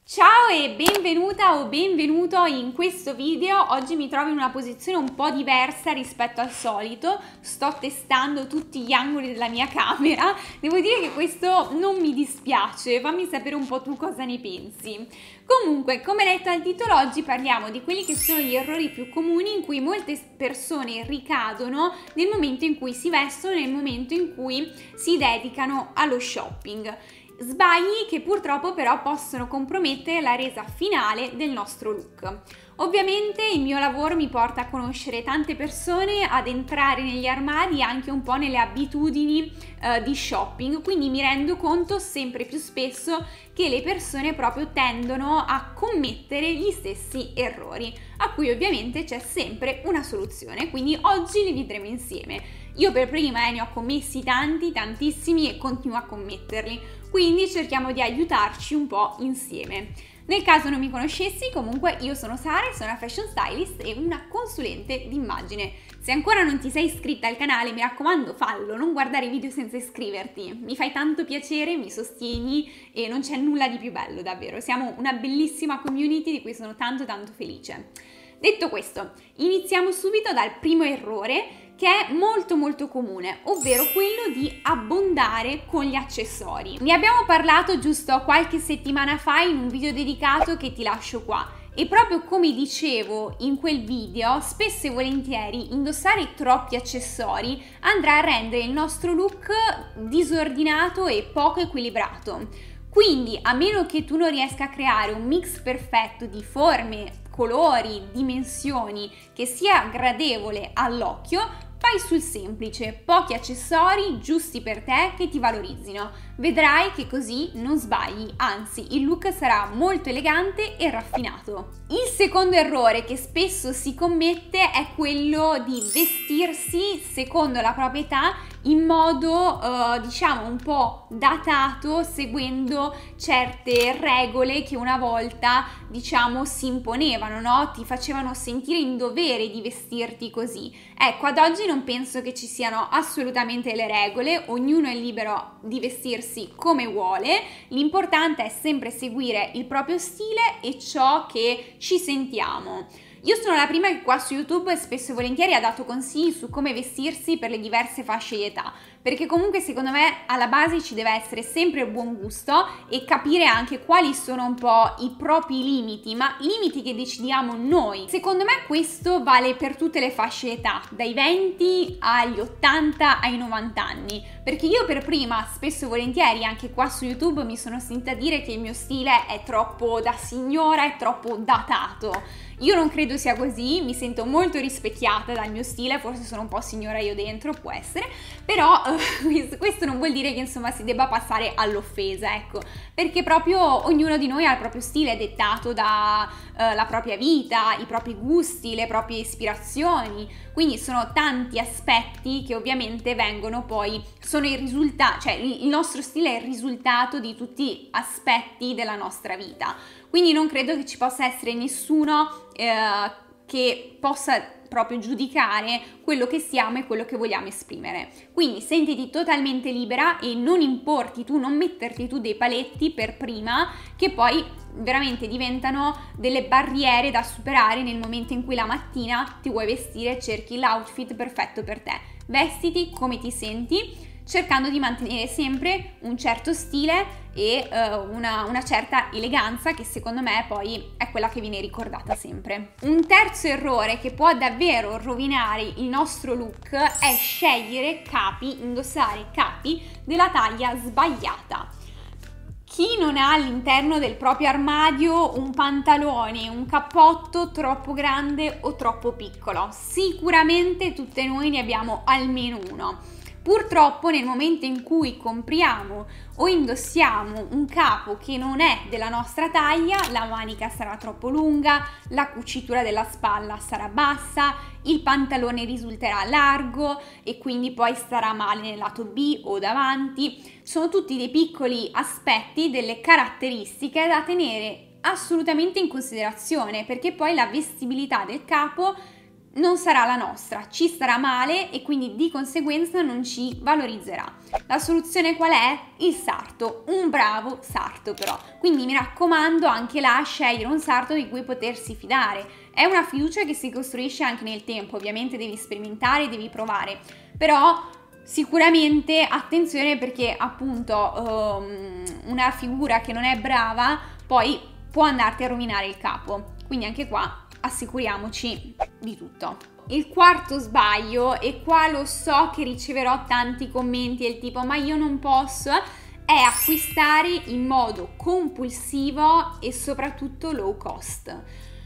Ciao e benvenuta o benvenuto in questo video. Oggi mi trovo in una posizione un po' diversa rispetto al solito. Sto testando tutti gli angoli della mia camera. Devo dire che questo non mi dispiace, fammi sapere un po' tu cosa ne pensi. Comunque, come letto dal titolo, oggi parliamo di quelli che sono gli errori più comuni in cui molte persone ricadono nel momento in cui si vestono, nel momento in cui si dedicano allo shopping. Sbagli che purtroppo però possono compromettere la resa finale del nostro look. Ovviamente il mio lavoro mi porta a conoscere tante persone, ad entrare negli armadi e anche un po' nelle abitudini di shopping, quindi mi rendo conto sempre più spesso che le persone proprio tendono a commettere gli stessi errori, a cui ovviamente c'è sempre una soluzione, quindi oggi li vedremo insieme. Io per prima ne ho commessi tantissimi e continuo a commetterli, quindi cerchiamo di aiutarci un po' insieme. Nel caso non mi conoscessi, comunque io sono Sara, sono una fashion stylist e una consulente d'immagine. Se ancora non ti sei iscritta al canale, mi raccomando fallo, non guardare i video senza iscriverti. Mi fai tanto piacere, mi sostieni e non c'è nulla di più bello, davvero. Siamo una bellissima community di cui sono tanto felice. Detto questo, iniziamo subito dal primo errore che è molto comune, ovvero quello di abbondare con gli accessori. Ne abbiamo parlato giusto qualche settimana fa in un video dedicato che ti lascio qua. E proprio come dicevo in quel video, spesso e volentieri indossare troppi accessori andrà a rendere il nostro look disordinato e poco equilibrato. Quindi, a meno che tu non riesca a creare un mix perfetto di forme, colori, dimensioni che sia gradevole all'occhio, vai sul semplice, pochi accessori giusti per te che ti valorizzino. Vedrai che così non sbagli, anzi il look sarà molto elegante e raffinato. Il secondo errore che spesso si commette è quello di vestirsi secondo la propria età in modo diciamo un po' datato, seguendo certe regole che una volta diciamo si imponevano, no? Ti facevano sentire in dovere di vestirti così. Ecco, ad oggi non penso che ci siano assolutamente le regole, ognuno è libero di vestirsi come vuole, l'importante è sempre seguire il proprio stile e ciò che ci sentiamo. Io sono la prima che qua su YouTube spesso e volentieri ha dato consigli su come vestirsi per le diverse fasce di età, perché comunque secondo me alla base ci deve essere sempre il buon gusto e capire anche quali sono un po' i propri limiti, ma limiti che decidiamo noi. Secondo me questo vale per tutte le fasce di età, dai 20 agli 80 ai 90 anni, perché io per prima spesso e volentieri anche qua su YouTube mi sono sentita dire che il mio stile è troppo da signora, è troppo datato. Io non credo sia così, mi sento molto rispecchiata dal mio stile, forse sono un po' signora io dentro, può essere, però questo non vuol dire che insomma si debba passare all'offesa, ecco, perché proprio ognuno di noi ha il proprio stile dettato da la propria vita, i propri gusti, le proprie ispirazioni, quindi sono tanti aspetti che ovviamente vengono poi, sono il risultato, cioè il nostro stile è il risultato di tutti aspetti della nostra vita, quindi non credo che ci possa essere nessuno che possa proprio giudicare quello che siamo e quello che vogliamo esprimere. Quindi sentiti totalmente libera e non importi tu, non metterti tu dei paletti per prima che poi veramente diventano delle barriere da superare nel momento in cui la mattina ti vuoi vestire e cerchi l'outfit perfetto per te. Vestiti come ti senti, cercando di mantenere sempre un certo stile e una certa eleganza che secondo me poi è quella che viene ricordata sempre. Un terzo errore che può davvero rovinare il nostro look è scegliere capi, indossare capi della taglia sbagliata. Chi non ha all'interno del proprio armadio un pantalone, un cappotto troppo grande o troppo piccolo? Sicuramente tutte noi ne abbiamo almeno uno. Purtroppo nel momento in cui compriamo o indossiamo un capo che non è della nostra taglia, la manica sarà troppo lunga, la cucitura della spalla sarà bassa, il pantalone risulterà largo e quindi poi starà male nel lato B o davanti. Sono tutti dei piccoli aspetti, delle caratteristiche da tenere assolutamente in considerazione, perché poi la vestibilità del capo non sarà la nostra, ci starà male e quindi di conseguenza non ci valorizzerà. La soluzione qual è? Il sarto, un bravo sarto però. Quindi mi raccomando anche là scegliere un sarto di cui potersi fidare. È una fiducia che si costruisce anche nel tempo, ovviamente devi sperimentare, devi provare, però sicuramente attenzione perché appunto una figura che non è brava poi può andarti a rovinare il capo, quindi anche qua assicuriamoci di tutto. Il quarto sbaglio, e qua lo so che riceverò tanti commenti del tipo ma io non posso, è acquistare in modo compulsivo e soprattutto low cost.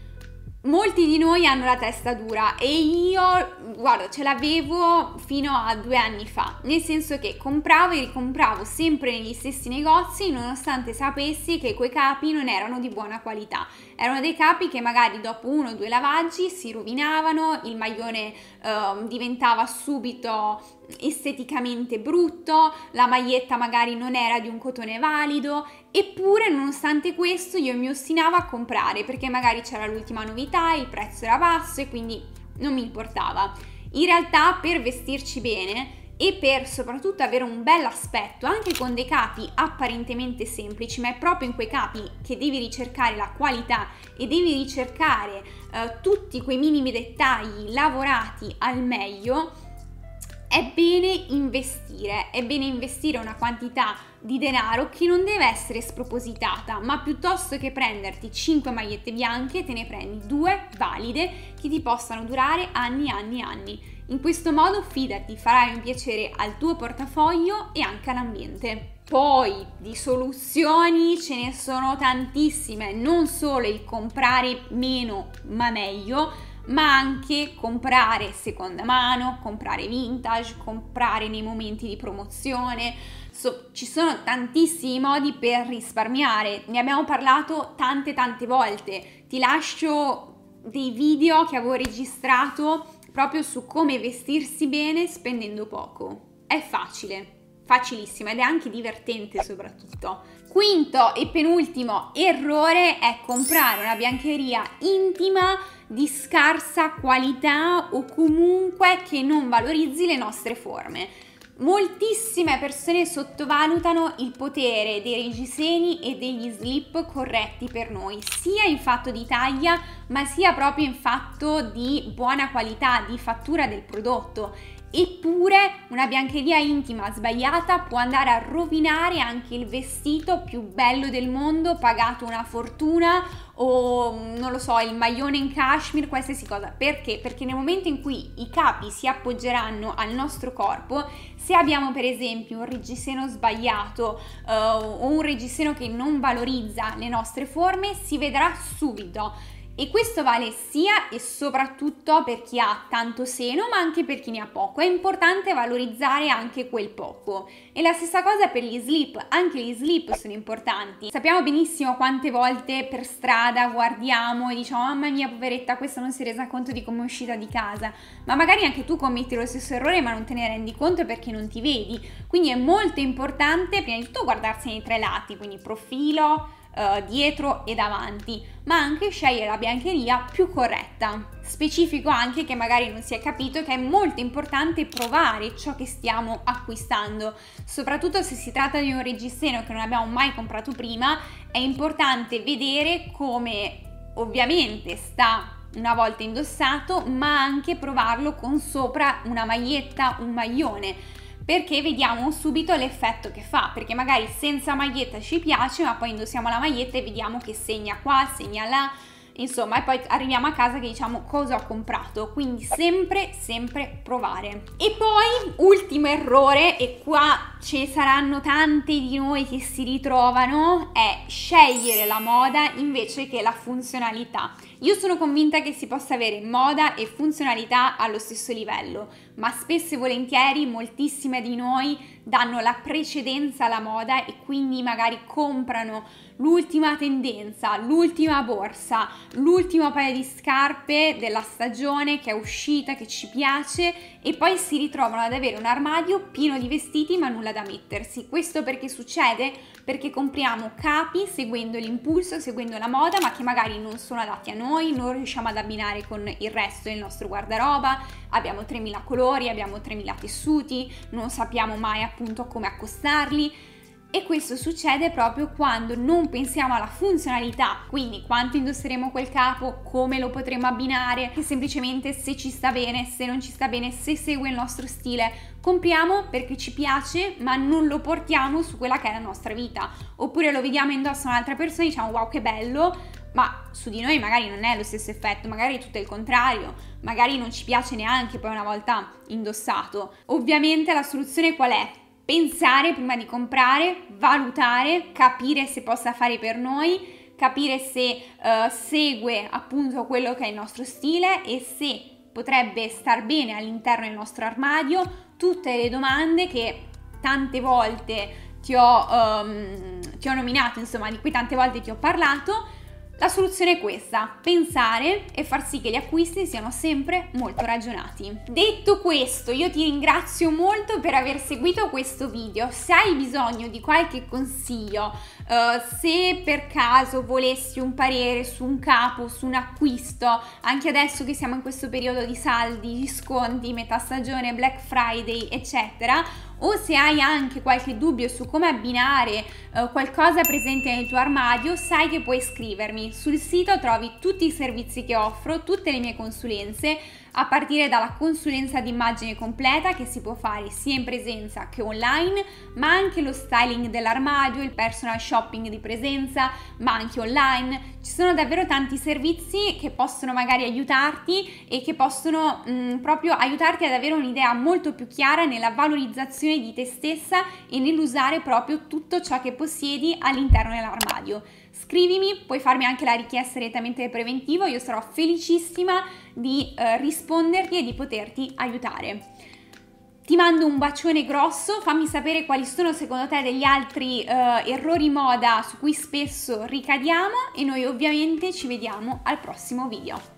Molti di noi hanno la testa dura e io, guarda, ce l'avevo fino a 2 anni fa, nel senso che compravo e ricompravo sempre negli stessi negozi nonostante sapessi che quei capi non erano di buona qualità. Erano dei capi che magari dopo 1 o 2 lavaggi si rovinavano, il maglione diventava subito esteticamente brutto, la maglietta magari non era di un cotone valido, eppure nonostante questo io mi ostinavo a comprare perché magari c'era l'ultima novità, il prezzo era basso e quindi non mi importava. In realtà per vestirci bene e per soprattutto avere un bel aspetto anche con dei capi apparentemente semplici, ma è proprio in quei capi che devi ricercare la qualità e devi ricercare tutti quei minimi dettagli lavorati al meglio, è bene investire una quantità di denaro che non deve essere spropositata, ma piuttosto che prenderti 5 magliette bianche te ne prendi 2 valide che ti possano durare anni e anni e anni. In questo modo fidati, farai un piacere al tuo portafoglio e anche all'ambiente. Poi di soluzioni ce ne sono tantissime, non solo il comprare meno ma meglio, ma anche comprare seconda mano, comprare vintage, comprare nei momenti di promozione. Ci sono tantissimi modi per risparmiare, ne abbiamo parlato tante volte. Ti lascio dei video che avevo registrato proprio su come vestirsi bene spendendo poco. È facile. Facilissima ed è anche divertente soprattutto. Quinto e penultimo errore è comprare una biancheria intima di scarsa qualità o comunque che non valorizzi le nostre forme. Moltissime persone sottovalutano il potere dei reggiseni e degli slip corretti per noi, sia in fatto di taglia ma sia proprio in fatto di buona qualità, di fattura del prodotto. Eppure una biancheria intima sbagliata può andare a rovinare anche il vestito più bello del mondo, pagato una fortuna, o non lo so, il maglione in cashmere, qualsiasi cosa. Perché? Perché nel momento in cui i capi si appoggeranno al nostro corpo, se abbiamo per esempio un reggiseno sbagliato o un reggiseno che non valorizza le nostre forme, si vedrà subito. E questo vale sia e soprattutto per chi ha tanto seno, ma anche per chi ne ha poco. È importante valorizzare anche quel poco. E la stessa cosa per gli slip, anche gli slip sono importanti. Sappiamo benissimo quante volte per strada guardiamo e diciamo mamma mia poveretta, questa non si è resa conto di come è uscita di casa. Ma magari anche tu commetti lo stesso errore ma non te ne rendi conto perché non ti vedi. Quindi è molto importante prima di tutto guardarsi nei 3 lati, quindi profilo, dietro e davanti, ma anche scegliere la biancheria più corretta. Specifico anche che magari non si è capito che è molto importante provare ciò che stiamo acquistando, soprattutto se si tratta di un reggiseno che non abbiamo mai comprato prima. È importante vedere come ovviamente sta una volta indossato, ma anche provarlo con sopra una maglietta, un maglione, perché vediamo subito l'effetto che fa, perché magari senza maglietta ci piace, ma poi indossiamo la maglietta e vediamo che segna qua, segna là, insomma, e poi arriviamo a casa che diciamo cosa ho comprato. Quindi sempre provare. E poi ultimo errore, e qua ci saranno tanti di noi che si ritrovano, è scegliere la moda invece che la funzionalità. Io sono convinta che si possa avere moda e funzionalità allo stesso livello, ma spesso e volentieri moltissime di noi danno la precedenza alla moda e quindi magari comprano l'ultima tendenza, l'ultima borsa, l'ultimo paio di scarpe della stagione che è uscita, che ci piace, e poi si ritrovano ad avere un armadio pieno di vestiti ma nulla da mettersi. Questo perché succede? Perché compriamo capi seguendo l'impulso, seguendo la moda, ma che magari non sono adatti a noi, non riusciamo ad abbinare con il resto del nostro guardaroba, abbiamo 3000 colori, abbiamo 3000 tessuti, non sappiamo mai appunto come accostarli. E questo succede proprio quando non pensiamo alla funzionalità, quindi quanto indosseremo quel capo, come lo potremo abbinare, che semplicemente se ci sta bene, se non ci sta bene, se segue il nostro stile. Compriamo perché ci piace, ma non lo portiamo su quella che è la nostra vita. Oppure lo vediamo indosso a un'altra persona e diciamo wow che bello, ma su di noi magari non è lo stesso effetto, magari è tutto il contrario, magari non ci piace neanche poi una volta indossato. Ovviamente la soluzione qual è? Pensare prima di comprare, valutare, capire se possa fare per noi, capire se segue appunto quello che è il nostro stile e se potrebbe star bene all'interno del nostro armadio. Tutte le domande che tante volte ti ho nominato, insomma, di cui tante volte ti ho parlato. La soluzione è questa: pensare e far sì che gli acquisti siano sempre molto ragionati. Detto questo, io ti ringrazio molto per aver seguito questo video. Se hai bisogno di qualche consiglio, se per caso volessi un parere su un capo, su un acquisto, anche adesso che siamo in questo periodo di saldi, di sconti, metà stagione, Black Friday, eccetera, o se hai anche qualche dubbio su come abbinare qualcosa presente nel tuo armadio, sai che puoi scrivermi. Sul sito trovi tutti i servizi che offro, tutte le mie consulenze, a partire dalla consulenza d'immagine completa che si può fare sia in presenza che online, ma anche lo styling dell'armadio, il personal shopping di presenza, ma anche online. Ci sono davvero tanti servizi che possono magari aiutarti e che possono proprio aiutarti ad avere un'idea molto più chiara nella valorizzazione di te stessa e nell'usare proprio tutto ciò che possiedi all'interno dell'armadio. Scrivimi, puoi farmi anche la richiesta direttamente preventivo, io sarò felicissima di risponderti e di poterti aiutare. Ti mando un bacione grosso, fammi sapere quali sono secondo te degli altri errori moda su cui spesso ricadiamo e noi ovviamente ci vediamo al prossimo video.